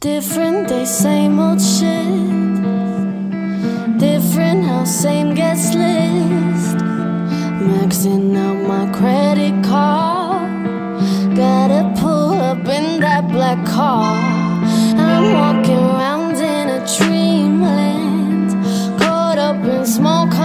Different day, same old shit. Different how same gets list. Maxing out my credit card. Gotta pull up in that black car. I'm walking around in a dreamland, caught up in small